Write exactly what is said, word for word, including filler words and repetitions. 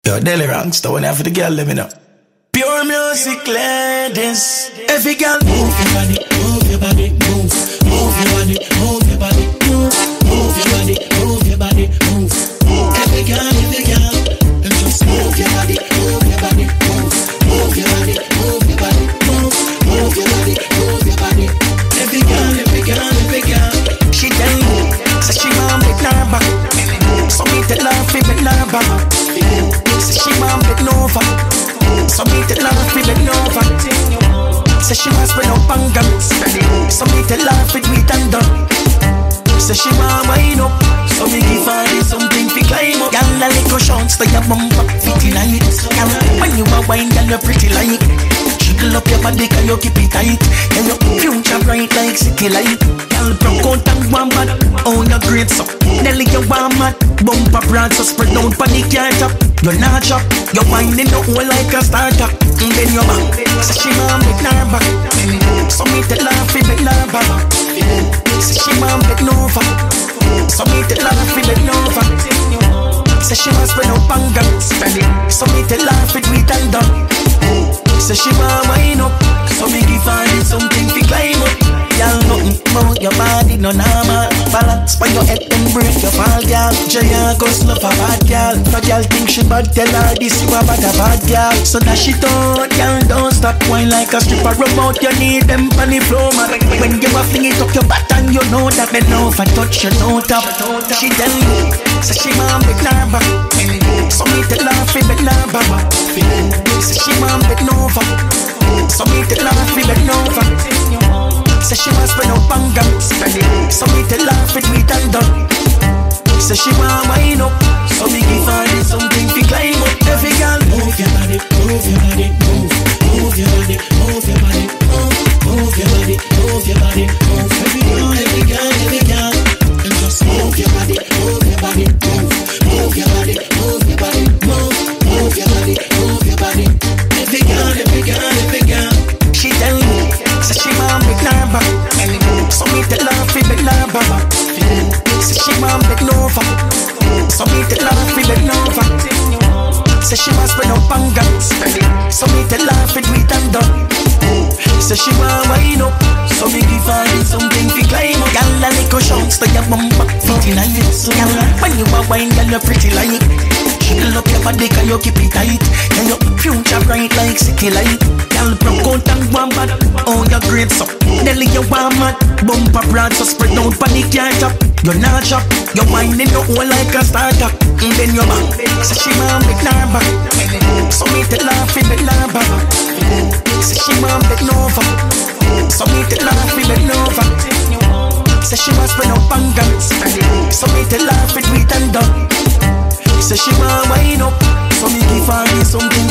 Yo, Deli Ranks, the one for the girl, let me know. Pure music ladies. Every girl, move your body, move your body, move. Move your body, move your body, move. Move your body, move your body, move. Every girl, every girl, and just move your body, move your body, move. Move your body, move your body, move. Move your body, move your body. Every girl, every girl, every girl. She tell me, so she want me her back. So me tell her, fi me her back. Say she want me over. So me tell her, fi me over. Say she want spread up and gum. So me tell her, fi me and done. Say she want wine up. So me give her something fi climb up. Girl, a little shots to your bumper, fit in it. Girl, when you a wine, girl, you pretty like. Jiggle up your body, can you keep it tight? Can you future bright like city light? Girl, broke out and one bad, oh you great so. Nelly you want mad, bumper broad so spread out panic can't top. You're not chop, you're winding the hole like a starter. And then you're back, so she want me her back. So me tell her fi me her back. So she want me over. So me tell her fi me over. So she want spread out and gum. So me tell her fi do it and done. So she want wine up. So me give her something fi climb up. Y'all nothing about your body, no normal. Balance by your head and break your fall, y'all. Jaya goes love a bad y'all. No y'all think she bad, tell her this you a bad a bad y'all. So that she don't, y'all don't stop wine like a stripper. Rub out your knee, them funny flow, man. When you a fling it up your back and you know that me know if I touch your no top. She tell me, so she want me her back. So me tell her fi me her back. So she want me over. So me tell her fi me over. So she want spread up and gum. So me tell her fi do it and done. So she want wine up. So me give her something fi climb up. Every girl, move your body, move your body, move. Move your body, move your body, move. Move your body, move your body, move. Every girl, every girl, every girl, and just move your body, move your body, move. Move your body, move your body, move. Move your body, move your body. Every girl, every girl, every girl. She tell me, so she want me her back. So me tell her fi me her back. So she want me over. So me tell her fi me over. So she want spread up and gum. So me tell her fi do it and done. So she want wine up. So me give her something fi climb up. Girl, a little shots to your bumper, fit in it. Girl, when you a wine, girl, you pretty like. Jiggle up your body, can you keep it tight? Can you future bright like city light? Girl, broke out and one bad, oh you great so. Nelly you want mad, bumper broad so spread out panic can't top. You're not chop, you're winding the hole like a starter. And then you're back, so she want me her back. So me tell her fi me her back. So she want me over. So me tell her fi me over. So she want spread up and gum. So me tell her fi do it and done. So she want wine up. So me give her something